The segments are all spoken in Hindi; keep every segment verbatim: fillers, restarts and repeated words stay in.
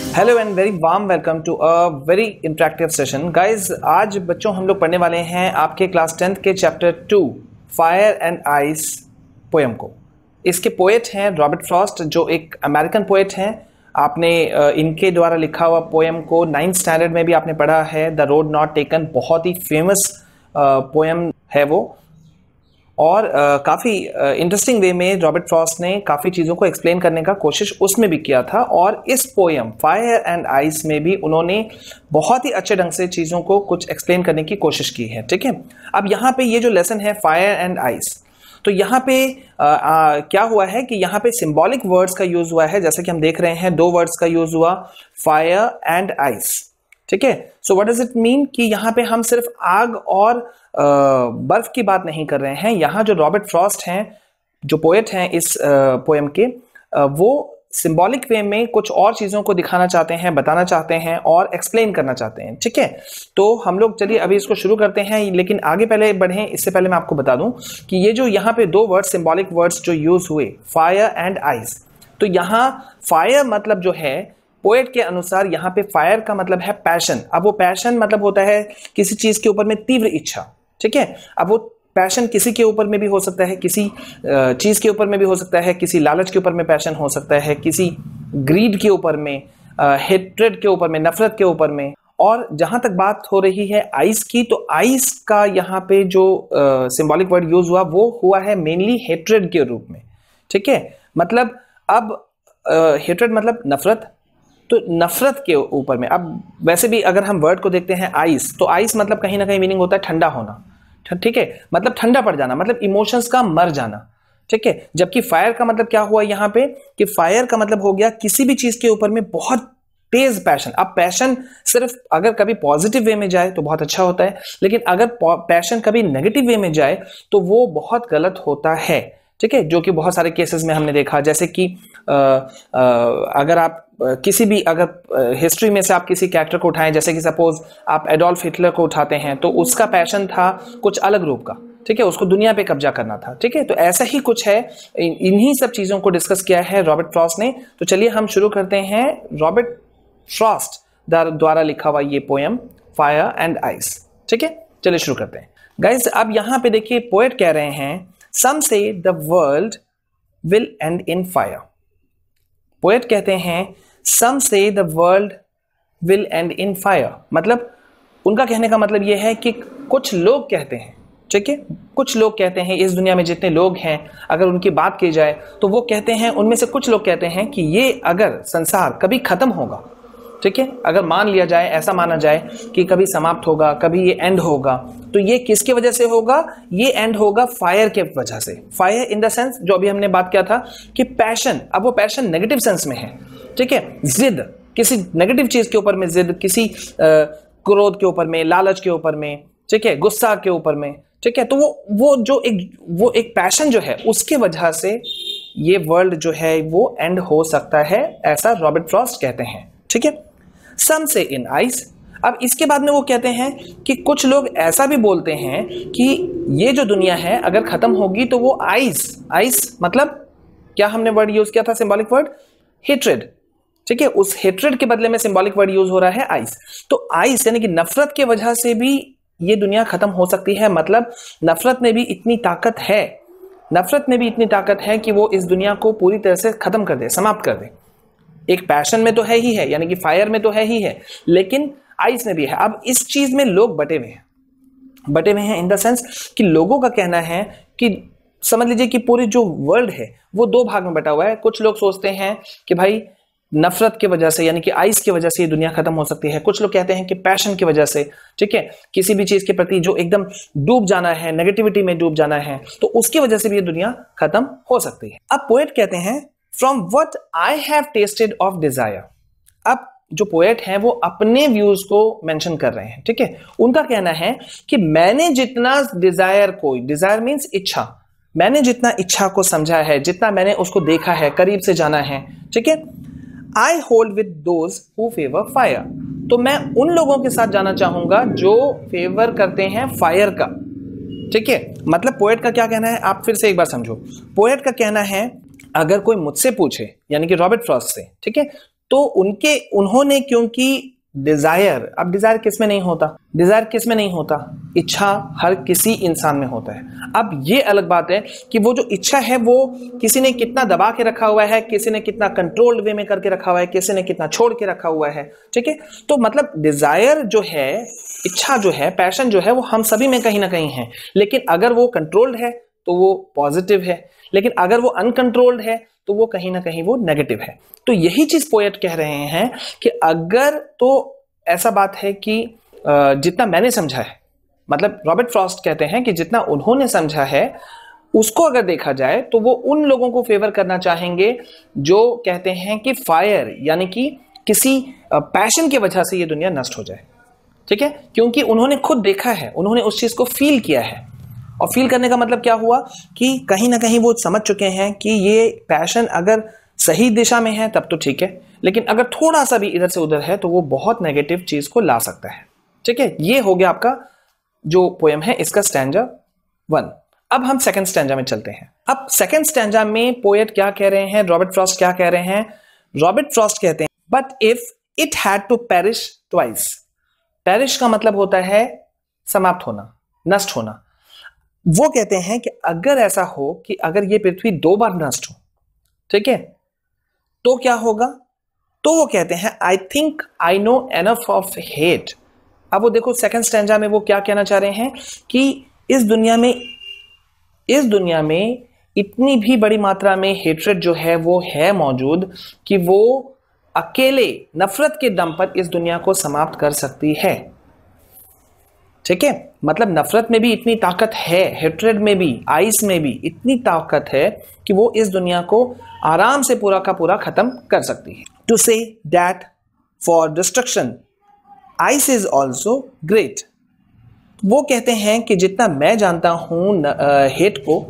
Hello and very warm welcome to a very interactive session guys. आज बच्चों हम लोग पढ़ने वाले हैं आपके क्लास टेंथ के chapter two fire and ice poem को। इसके पोएट हैं रॉबर्ट फ्रॉस्ट, जो एक अमेरिकन पोएट हैं। आपने इनके द्वारा लिखा हुआ पोएम को नाइन्थ स्टैंडर्ड में भी आपने पढ़ा है, द रोड नॉट टेकन। बहुत ही फेमस पोएम है वो, और uh, काफ़ी इंटरेस्टिंग वे में रॉबर्ट फ्रॉस्ट ने काफ़ी चीज़ों को एक्सप्लेन करने का कोशिश उसमें भी किया था। और इस पोएम फायर एंड आइस में भी उन्होंने बहुत ही अच्छे ढंग से चीज़ों को कुछ एक्सप्लेन करने की कोशिश की है। ठीक है, अब यहाँ पे ये जो लेसन है फायर एंड आइस, तो यहाँ पे आ, आ, क्या हुआ है कि यहाँ पे सिंबॉलिक वर्ड्स का यूज हुआ है। जैसे कि हम देख रहे हैं दो वर्ड्स का यूज हुआ, फायर एंड आइस। ठीक है, so what does it mean कि यहाँ पे हम सिर्फ आग और आ, बर्फ की बात नहीं कर रहे हैं। यहाँ जो रॉबर्ट फ्रॉस्ट हैं, जो पोएट हैं इस पोएम के, आ, वो सिंबॉलिक वे में कुछ और चीजों को दिखाना चाहते हैं, बताना चाहते हैं और एक्सप्लेन करना चाहते हैं। ठीक है, तो हम लोग चलिए अभी इसको शुरू करते हैं, लेकिन आगे पहले बढ़ें इससे पहले मैं आपको बता दूं कि ये जो यहाँ पे दो वर्ड सिंबॉलिक वर्ड्स जो यूज हुए, फायर एंड आइस, तो यहाँ फायर मतलब जो है पोएट के अनुसार यहाँ पे फायर का मतलब है पैशन। अब वो पैशन मतलब होता है किसी चीज के ऊपर में तीव्र इच्छा। ठीक है, अब वो पैशन किसी के ऊपर में भी हो सकता है, किसी चीज के ऊपर में भी हो सकता है, किसी लालच के ऊपर में पैशन हो सकता है, किसी ग्रीड के ऊपर में, हेट्रेड के ऊपर में, नफरत के ऊपर में। और जहां तक बात हो रही है आइस की, तो आइस का यहाँ पे जो सिंबॉलिक वर्ड यूज हुआ वो हुआ है मेनली हेट्रेड के रूप में। ठीक है, मतलब अब हेट्रेड मतलब नफरत, तो नफरत के ऊपर में। अब वैसे भी अगर हम वर्ड को देखते हैं आइस, तो आइस मतलब कहीं ना कहीं मीनिंग होता है ठंडा होना। ठीक है, मतलब ठंडा पड़ जाना, मतलब इमोशंस का मर जाना। ठीक है, जबकि फायर का मतलब क्या हुआ यहाँ पे कि फायर का मतलब हो गया किसी भी चीज के ऊपर में बहुत तेज पैशन। अब पैशन सिर्फ अगर कभी पॉजिटिव वे में जाए तो बहुत अच्छा होता है, लेकिन अगर पैशन कभी नेगेटिव वे में जाए तो वो बहुत गलत होता है। ठीक है, जो कि बहुत सारे केसेस में हमने देखा। जैसे कि आ, आ, अगर आप किसी भी अगर हिस्ट्री में से आप किसी कैरेक्टर को उठाएं, जैसे कि सपोज आप एडोल्फ हिटलर को उठाते हैं, तो उसका पैशन था कुछ अलग रूप का। ठीक है, उसको दुनिया पे कब्जा करना था। ठीक है, तो ऐसा ही कुछ है। इन्हीं सब चीजों को डिस्कस किया है रॉबर्ट फ्रॉस्ट ने। तो चलिए हम शुरू करते हैं रॉबर्ट फ्रॉस्ट द्वारा लिखा हुआ ये पोएम फायर एंड आइस। ठीक है, चलिए शुरू करते हैं गाइस। अब यहां पे देखिए पोएट कह रहे हैं, some say the world will end in fire. Poet कहते हैं some say the world will end in fire, मतलब उनका कहने का मतलब यह है कि कुछ लोग कहते हैं, ठीक है, कुछ लोग कहते हैं, इस दुनिया में जितने लोग हैं अगर उनकी बात की जाए तो वो कहते हैं, उनमें से कुछ लोग कहते हैं कि ये अगर संसार कभी खत्म होगा, ठीक है, अगर मान लिया जाए, ऐसा माना जाए कि कभी समाप्त होगा, कभी ये एंड होगा, तो ये किसकी वजह से होगा? ये एंड होगा फायर के वजह से। फायर इन द सेंस जो अभी हमने बात किया था कि पैशन, अब वो पैशन नेगेटिव सेंस में है। ठीक है, जिद, किसी नेगेटिव चीज के ऊपर में जिद, किसी क्रोध के ऊपर में, लालच के ऊपर में, ठीक है, गुस्सा के ऊपर में। ठीक है, तो वो वो जो एक वो एक पैशन जो है उसके वजह से ये वर्ल्ड जो है वो एंड हो सकता है, ऐसा रॉबर्ट फ्रॉस्ट कहते हैं। ठीक है, सम से इन आइस। अब इसके बाद में वो कहते हैं कि कुछ लोग ऐसा भी बोलते हैं कि ये जो दुनिया है अगर खत्म होगी तो वो आइस, आइस मतलब क्या हमने वर्ड यूज किया था सिंबॉलिक वर्ड? हेट्रेड। ठीक है, उस हेट्रेड के बदले में सिंबॉलिक वर्ड यूज हो रहा है आइस। तो आइस यानी कि नफरत के वजह से भी ये दुनिया खत्म हो सकती है। मतलब नफरत में भी इतनी ताकत है, नफरत में भी इतनी ताकत है कि वो इस दुनिया को पूरी तरह से खत्म कर दे, समाप्त कर दे। एक पैशन में तो है ही है, यानी कि फायर में तो है ही है, लेकिन आइस में भी है। अब इस चीज में लोग बटे हुए हैं, बटे हुए हैं इन द सेंस कि लोगों का कहना है कि समझ लीजिए कि पूरी जो वर्ल्ड है वो दो भाग में बटा हुआ है। कुछ लोग सोचते हैं कि भाई नफरत की वजह से, यानी कि आइस की वजह से ये दुनिया खत्म हो सकती है। कुछ लोग कहते हैं कि पैशन की वजह से, ठीक है, किसी भी चीज के प्रति जो एकदम डूब जाना है, नेगेटिविटी में डूब जाना है, तो उसकी वजह से भी ये दुनिया खत्म हो सकती है। अब पोएट कहते हैं from what I have tasted of desire. अब जो पोएट हैं वो अपने व्यूज को मेंशन कर रहे हैं। ठीक है, उनका कहना है कि मैंने जितना डिजायर को, डिजायर मींस इच्छा, मैंने जितना इच्छा को समझा है, जितना मैंने उसको देखा है, करीब से जाना है, ठीक है, I hold with those who favour fire. तो मैं उन लोगों के साथ जाना चाहूंगा जो फेवर करते हैं फायर का। ठीक है, मतलब पोएट का क्या कहना है, आप फिर से एक बार समझो। पोएट का कहना है अगर कोई मुझसे पूछे, यानी कि रॉबर्ट फ्रॉस्ट से, ठीक है, तो उनके उन्होंने क्योंकि डिजायर, अब डिजायर किस में नहीं होता, डिजायर किस में नहीं होता, इच्छा हर किसी इंसान में होता है। अब ये अलग बात है कि वो जो इच्छा है वो किसी ने कितना दबा के रखा हुआ है, किसी ने कितना कंट्रोल्ड वे में करके रखा हुआ है, किसी ने कितना छोड़ के रखा हुआ है, ठीक है। तो मतलब डिजायर जो है, इच्छा जो है, पैशन जो है, वो हम सभी में कहीं ना कहीं है, लेकिन अगर वो कंट्रोल्ड है तो वो पॉजिटिव है, लेकिन अगर वो अनकंट्रोल्ड है तो वो कहीं ना कहीं वो नेगेटिव है। तो यही चीज पोएट कह रहे हैं कि अगर, तो ऐसा बात है कि जितना मैंने समझा है, मतलब रॉबर्ट फ्रॉस्ट कहते हैं कि जितना उन्होंने समझा है उसको अगर देखा जाए तो वो उन लोगों को फेवर करना चाहेंगे जो कहते हैं कि फायर, यानी कि किसी पैशन की वजह से ये दुनिया नष्ट हो जाए, ठीक है। क्योंकि उन्होंने खुद देखा है, उन्होंने उस चीज को फील किया है, और फील करने का मतलब क्या हुआ कि कहीं ना कहीं वो समझ चुके हैं कि ये पैशन अगर सही दिशा में है तब तो ठीक है, लेकिन अगर थोड़ा सा भी इधर से उधर है तो वो बहुत नेगेटिव चीज को ला सकता है, ठीक है। ये हो गया आपका जो पोएम है इसका स्टैंजा वन। अब हम सेकंड स्टैंजा में चलते हैं। अब सेकंड स्टैंजा में पोएट क्या कह रहे हैं, रॉबर्ट फ्रॉस्ट क्या कह रहे हैं? रॉबर्ट फ्रॉस्ट कहते हैं, but if it had to perish twice. Perish का मतलब होता है समाप्त होना, नष्ट होना। वो कहते हैं कि अगर ऐसा हो कि अगर ये पृथ्वी दो बार नष्ट हो, ठीक है, तो क्या होगा? तो वो कहते हैं, I think I know enough of hate. अब वो देखो सेकंड स्टैंजा में वो क्या कहना चाह रहे हैं कि इस दुनिया में इस दुनिया में इतनी भी बड़ी मात्रा में हेट्रेड जो है वो है मौजूद कि वो अकेले नफरत के दम पर इस दुनिया को समाप्त कर सकती है, ठीक है। मतलब नफरत में भी इतनी ताकत है, हेट्रेड में भी, आइस में भी इतनी ताकत है कि वो इस दुनिया को आराम से पूरा का पूरा खत्म कर सकती है। To say that for destruction ice is also great. वो कहते हैं कि जितना मैं जानता हूं हेट को,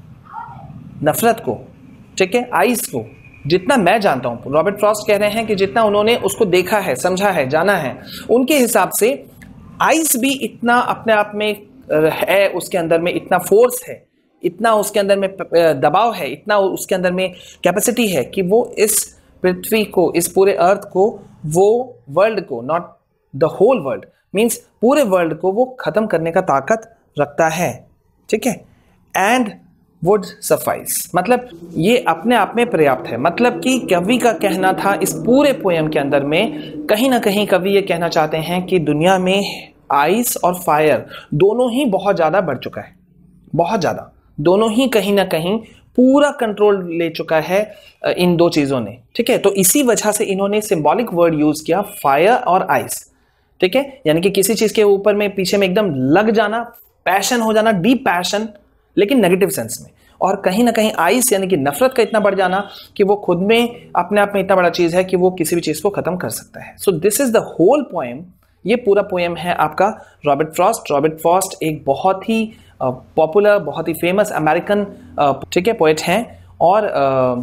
नफरत को, ठीक है, आइस को, जितना मैं जानता हूं, रॉबर्ट फ्रॉस्ट कह रहे हैं कि जितना उन्होंने उसको देखा है, समझा है, जाना है, उनके हिसाब से आइस भी इतना अपने आप में है, उसके अंदर में इतना फोर्स है, इतना उसके अंदर में दबाव है, इतना उसके अंदर में कैपेसिटी है कि वो इस पृथ्वी को, इस पूरे अर्थ को, वो वर्ल्ड को, not the whole world, means पूरे वर्ल्ड को वो खत्म करने का ताकत रखता है, ठीक है। एंड वुड सफाइस, मतलब ये अपने आप में पर्याप्त है। मतलब कि कवि का कहना था इस पूरे पोएम के अंदर में, कहीं ना कहीं कवि ये कहना चाहते हैं कि दुनिया में आइस और फायर दोनों ही बहुत ज़्यादा बढ़ चुका है, बहुत ज़्यादा, दोनों ही कहीं ना कहीं पूरा कंट्रोल ले चुका है इन दो चीज़ों ने, ठीक है। तो इसी वजह से इन्होंने सिंबॉलिक वर्ड यूज़ किया, फायर और आइस, ठीक है। यानी कि किसी चीज़ के ऊपर में पीछे में एकदम लग जाना, पैशन हो जाना, डीप पैशन, लेकिन नेगेटिव सेंस में। और कहीं ना कहीं आइस यानी कि नफरत का इतना बढ़ जाना कि वो खुद में अपने आप में इतना बड़ा चीज है कि वो किसी भी चीज को खत्म कर सकता है। So this is the whole poem. ये पूरा पोएम है आपका रॉबर्ट फ्रॉस्ट। रॉबर्ट फ्रॉस्ट एक बहुत ही पॉपुलर, बहुत ही फेमस अमेरिकन, ठीक है, पोएट हैं। और uh,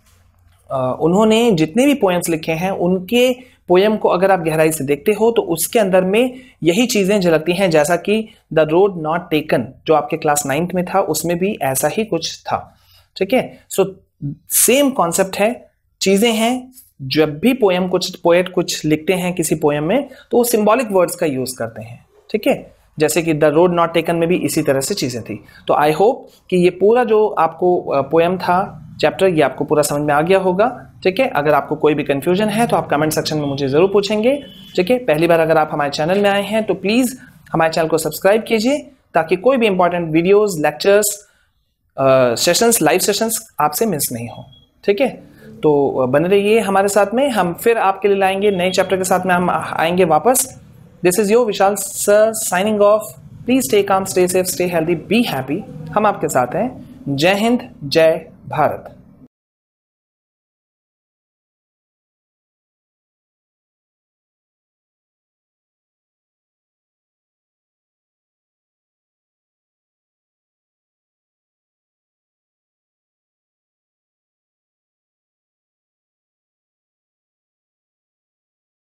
uh, उन्होंने जितने भी पोएम्स लिखे हैं उनके पोएम को अगर आप गहराई से देखते हो तो उसके अंदर में यही चीजें झलकती हैं, जैसा कि द रोड नॉट टेकन जो आपके क्लास नाइन्थ में था, उसमें भी ऐसा ही कुछ था, ठीक है। सो सेम कॉन्सेप्ट है, चीजें हैं। जब भी पोएम कुछ पोएट कुछ लिखते हैं किसी पोएम में तो वो सिंबॉलिक वर्ड्स का यूज करते हैं, ठीक है। जैसे कि द रोड नॉट टेकन में भी इसी तरह से चीजें थी। तो आई होप कि ये पूरा जो आपको पोएम था, चैप्टर, ये आपको पूरा समझ में आ गया होगा, ठीक है। अगर आपको कोई भी कंफ्यूजन है तो आप कमेंट सेक्शन में मुझे जरूर पूछेंगे, ठीक है। पहली बार अगर आप हमारे चैनल में आए हैं तो प्लीज हमारे चैनल को सब्सक्राइब कीजिए ताकि कोई भी important videos, lectures, sessions, live sessions आपसे मिस नहीं हो, ठीक है। तो बने रहिए हमारे साथ में, हम फिर आपके लिए लाएंगे नए चैप्टर के साथ में, हम आएंगे वापस। This is your Vishal sir signing off. Please stay calm, stay safe, stay healthy, be happy. हम आपके साथ हैं। जय हिंद, जय भारत।